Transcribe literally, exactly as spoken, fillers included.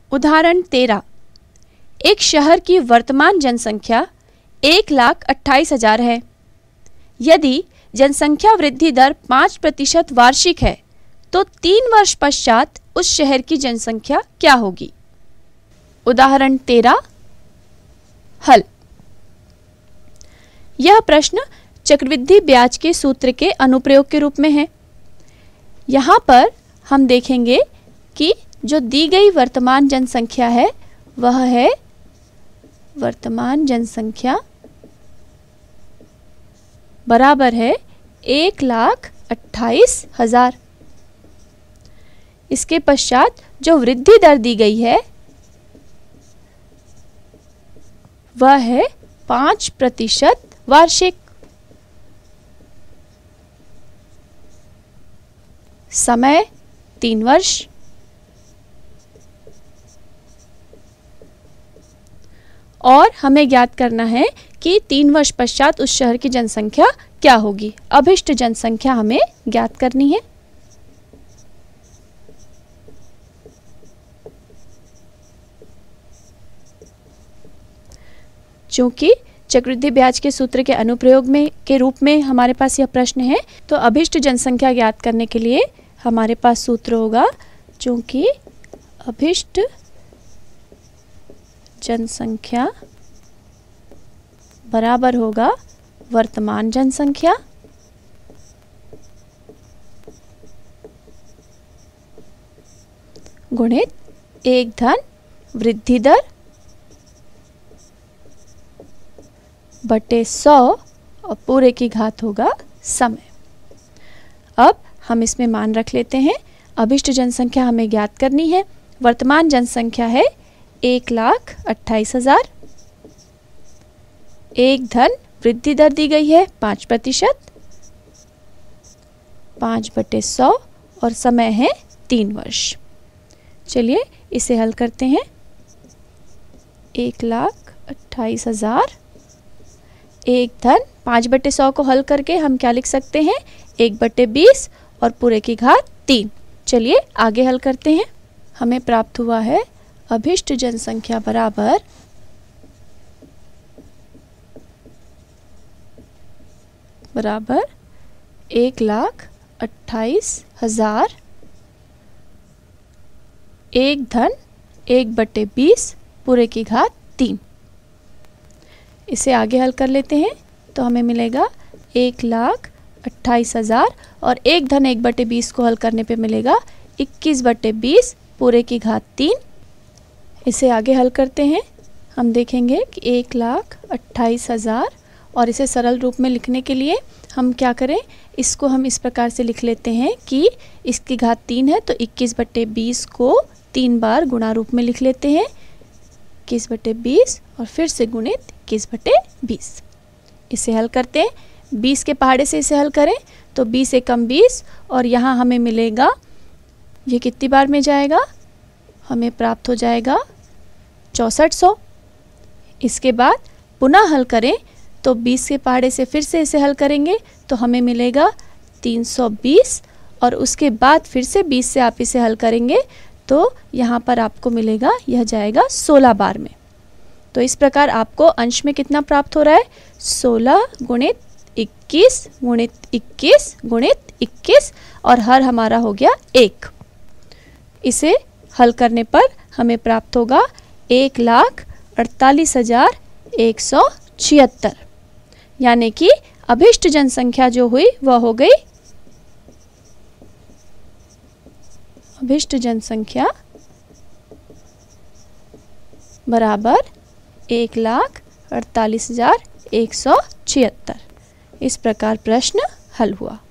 उदाहरण तेरह। एक शहर की वर्तमान जनसंख्या एक लाख अट्ठाईस हजार है। यदि जनसंख्या वृद्धि दर पाँच प्रतिशत वार्षिक है तो तीन वर्ष पश्चात उस शहर की जनसंख्या क्या होगी? उदाहरण तेरह। हल। यह प्रश्न चक्रवृद्धि ब्याज के सूत्र के अनुप्रयोग के रूप में है। यहाँ पर हम देखेंगे कि जो दी गई वर्तमान जनसंख्या है वह है वर्तमान जनसंख्या बराबर है एक लाख अट्ठाईस हजार। इसके पश्चात जो वृद्धि दर दी गई है वह है पाँच प्रतिशत वार्षिक। समय तीन वर्ष। और हमें ज्ञात करना है कि तीन वर्ष पश्चात उस शहर की जनसंख्या क्या होगी। अभिष्ट जनसंख्या हमें ज्ञात करनी है। चूंकि चक्रवृद्धि ब्याज के सूत्र के अनुप्रयोग में के रूप में हमारे पास यह प्रश्न है, तो अभिष्ट जनसंख्या ज्ञात करने के लिए हमारे पास सूत्र होगा, चूंकि अभिष्ट जनसंख्या बराबर होगा वर्तमान जनसंख्या गुणित एक धन वृद्धि दर बटे सौ और पूरे की घात होगा समय। अब हम इसमें मान रख लेते हैं। अभिष्ट जनसंख्या हमें ज्ञात करनी है। वर्तमान जनसंख्या है एक लाख अट्ठाईस हजार। एक धन वृद्धि दर दी गई है पाँच प्रतिशत, पाँच बटे सौ और समय है तीन वर्ष। चलिए इसे हल करते हैं। एक लाख अट्ठाईस हजार एक धन पाँच बटे सौ को हल करके हम क्या लिख सकते हैं? एक बटे बीस और पूरे की घात तीन। चलिए आगे हल करते हैं। हमें प्राप्त हुआ है अभिष्ट जनसंख्या बराबर बराबर एक लाख अट्ठाईस हजार एक धन एक बटे बीस पूरे की घात तीन। इसे आगे हल कर लेते हैं तो हमें मिलेगा एक लाख अट्ठाईस हजार और एक धन एक बटे बीस को हल करने पे मिलेगा इक्कीस बटे बीस पूरे की घात तीन। इसे आगे हल करते हैं। हम देखेंगे कि एक लाख अट्ठाईस हजार और इसे सरल रूप में लिखने के लिए हम क्या करें, इसको हम इस प्रकार से लिख लेते हैं कि इसकी घात तीन है तो इक्कीस बटे बीस को तीन बार गुणा रूप में लिख लेते हैं। इक्कीस बटे बीस और फिर से गुणित इक्कीस बटे बीस। इसे हल करते हैं। बीस के पहाड़े से इसे हल करें तो बीस एकम बीस और यहाँ हमें मिलेगा, ये कितनी बार में जाएगा, हमें प्राप्त हो जाएगा चौंसठ सौ। इसके बाद पुनः हल करें तो बीस के पहाड़े से फिर से इसे हल करेंगे तो हमें मिलेगा तीन सौ बीस और उसके बाद फिर से बीस से आप इसे हल करेंगे तो यहाँ पर आपको मिलेगा, यह जाएगा सोलह बार में। तो इस प्रकार आपको अंश में कितना प्राप्त हो रहा है, सोलह गुणित इक्कीस गुणित इक्कीस गुणित इक्कीस और हर हमारा हो गया एक। इसे हल करने पर हमें प्राप्त होगा एक लाख अड़तालीस हजार एक सौ छिहत्तर। यानी कि अभिष्ट जनसंख्या जो हुई वह हो गई, अभिष्ट जनसंख्या बराबर एक लाख अड़तालीस हजार एक सौ छिहत्तर। इस प्रकार प्रश्न हल हुआ।